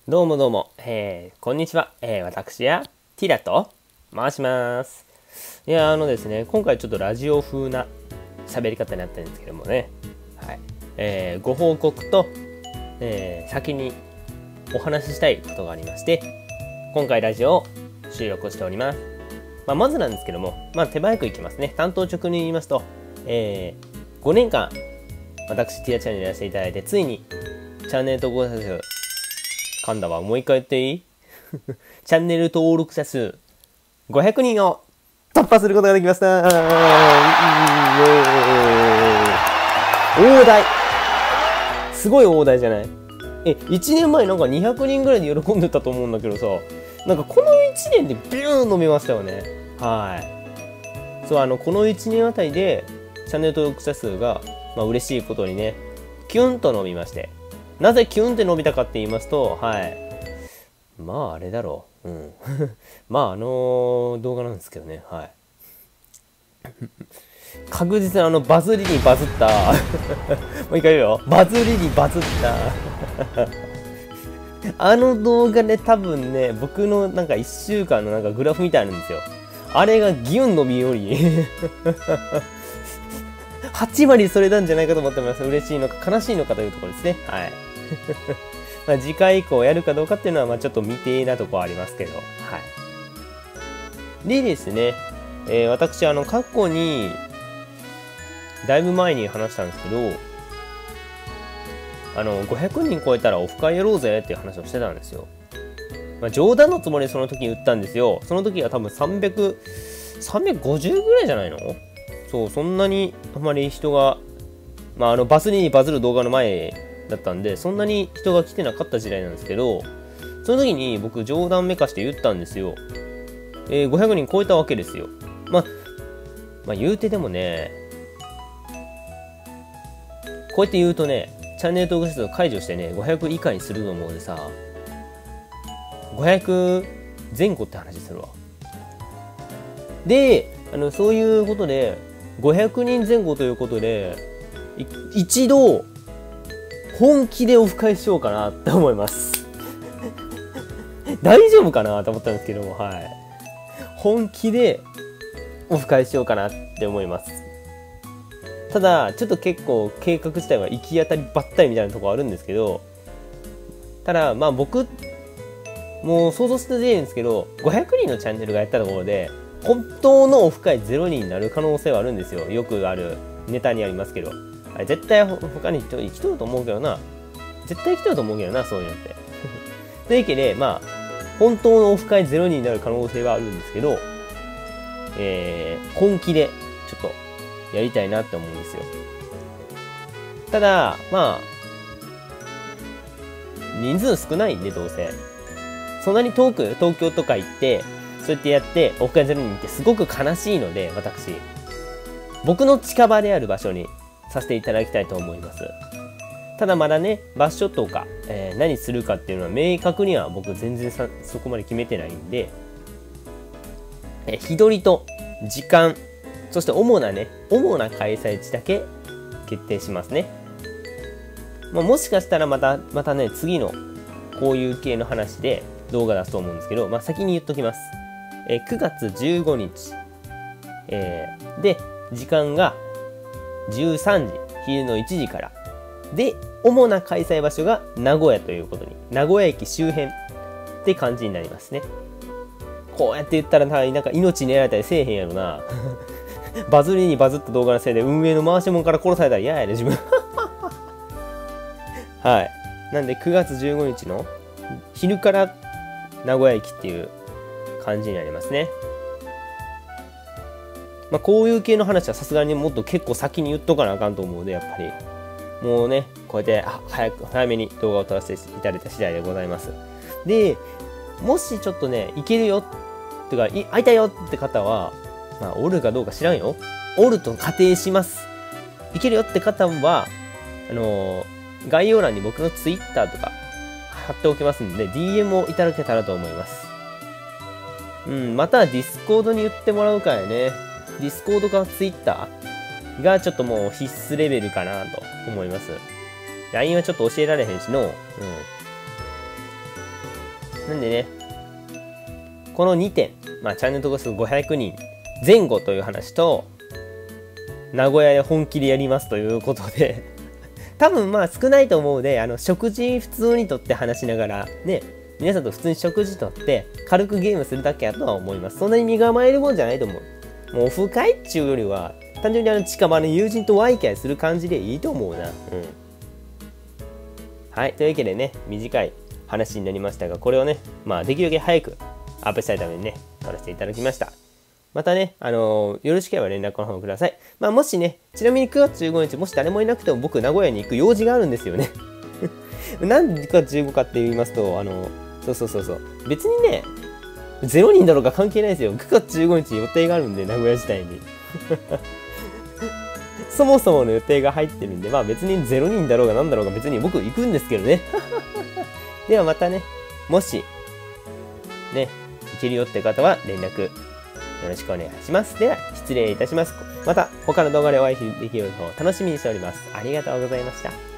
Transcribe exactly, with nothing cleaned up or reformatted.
どうもどうも、えー、こんにちは、えー、私やティラと申します。いやあのですね、今回ちょっとラジオ風な喋り方になってるんですけどもね、はい、えー、ご報告と、えー、先にお話ししたいことがありまして、今回ラジオを収録しております。まあ、まずなんですけども、まあ、手早くいきますね。担当直入に言いますと、えー、ごねんかん私ティラチャンネルやらせていただいて、ついにチャンネル登録者数噛んだわ、もう一回言っていいチャンネル登録者数ごひゃくにんを突破することができました。大台、すごい大台じゃない？え、いちねんまえなんかにひゃくにんぐらいで喜んでたと思うんだけどさ、なんかこのいちねんでビューン伸びましたよね。はい。そう、あのこのいちねんあたりでチャンネル登録者数が、まあ、嬉しいことにね、キュンと伸びまして、なぜキュンって伸びたかって言いますと、はい。まああれだろう。うん。まああのー、動画なんですけどね。はい。確実にあのバズりにバズった。もう一回言うよ。バズりにバズった。あの動画ね、多分ね、僕のなんかいっしゅうかんのなんかグラフみたいなんですよ。あれがギュン伸びより。はちわりそれなんじゃないかと思ってます。嬉しいのか悲しいのかというところですね。はい。まあ次回以降やるかどうかっていうのはまあちょっと未定なところありますけど、はい。でですね、えー、私あの過去にだいぶ前に話したんですけど、あのごひゃくにん超えたらオフ会やろうぜっていう話をしてたんですよ。まあ、冗談のつもりでその時言ったんですよ。その時は多分さんびゃく、さんびゃくごじゅうぐらいじゃないの？そう、そんなにあまり人が、まああのバズりにバズる動画の前だったんで、そんなに人が来てなかった時代なんですけど、その時に僕冗談めかして言ったんですよ。えー、ごひゃくにん超えたわけですよ。まあ、まあ言うてでもね、こうやって言うとね、チャンネル登録者数を解除してね、ごひゃく以下にすると思うでさ、ごひゃくぜん後って話するわ。で、あのそういうことで、ごひゃくにんぜん後ということで、一度、本気でオフ会しようかなって思います。大丈夫かなと思ったんですけども、はい。本気でオフ会しようかなって思います。ただ、ちょっと結構計画自体は行き当たりばったりみたいなところあるんですけど、ただ、まあ僕、もう想像してていいんですけど、ごひゃくにんのチャンネルがやったところで、本当のオフ会ゼロにんになる可能性はあるんですよ。よくあるネタにありますけど。絶対他に人生きとると思うけどな。絶対生きとると思うけどな、そういうのって。というわけで、まあ、本当のオフ会ゼロにんになる可能性はあるんですけど、えー、本気でちょっとやりたいなって思うんですよ。ただ、まあ、人数少ないんで、どうせ。そんなに遠く、東京とか行って、そうやってやって、オフ会ゼロにんってすごく悲しいので、私。僕の近場である場所にさせていただきたいと思います。ただまだね、場所とか、えー、何するかっていうのは明確には僕全然さそこまで決めてないんで、えー、日取りと時間、そして主なね、主な開催地だけ決定しますね。まあ、もしかしたらまた、またね、次のこういう系の話で動画出すと思うんですけど、まあ、先に言っときます。えー、くがつじゅうごにち、えー、で、時間がじゅうさんじ、昼のいちじから。で、主な開催場所が名古屋ということに、名古屋駅周辺って感じになりますね。こうやって言ったらなんか命狙われたりせえへんやろな。バズりにバズった動画のせいで運営の回し者から殺されたら嫌やで、自分。はい。なんでくがつじゅうごにちの昼から名古屋駅っていう感じになりますね。まあ、こういう系の話はさすがにもっと結構先に言っとかなあかんと思うので、やっぱり。もうね、こうやって早く、早めに動画を撮らせていただいた次第でございます。で、もしちょっとね、いけるよ、とか、会いたいよって方は、まあ、おるかどうか知らんよ。おると仮定します。いけるよって方は、あのー、概要欄に僕のツイッターとか貼っておきますんで、ディーエム をいただけたらと思います。うん、またはディスコードに言ってもらうかやね。ディスコードかツイッターがちょっともう必須レベルかなと思います。ライン はちょっと教えられへんしの、うん。 なんでね、このにてん、まあ、チャンネル登録数ごひゃくにんぜん後という話と、名古屋で本気でやりますということで、多分まあ少ないと思うので、あの食事普通にとって話しながら、ね、皆さんと普通に食事とって軽くゲームするだけやとは思います。そんなに身構えるもんじゃないと思う。もうオフ会っちゅうよりは、単純にあの近場の友人とワイキャイする感じでいいと思うな。うん。はい、というわけでね、短い話になりましたが、これをね、まあできるだけ早くアップしたいためにね、撮らせていただきました。またね、あのー、よろしければ連絡の方ください。まあもしね、ちなみにくがつじゅうごにち、もし誰もいなくても僕、名古屋に行く用事があるんですよね。なんでくがつじゅうごかって言いますと、あのー、そうそうそうそう、別にね、ゼロにんだろうか関係ないですよ。くがつじゅうごにち予定があるんで、名古屋自体に。そもそもの予定が入ってるんで、まあ別にゼロにんだろうがなんだろうが別に僕行くんですけどね。ではまたね、もし、ね、行けるよって方は連絡よろしくお願いします。では、失礼いたします。また他の動画でお会いできるのを楽しみにしております。ありがとうございました。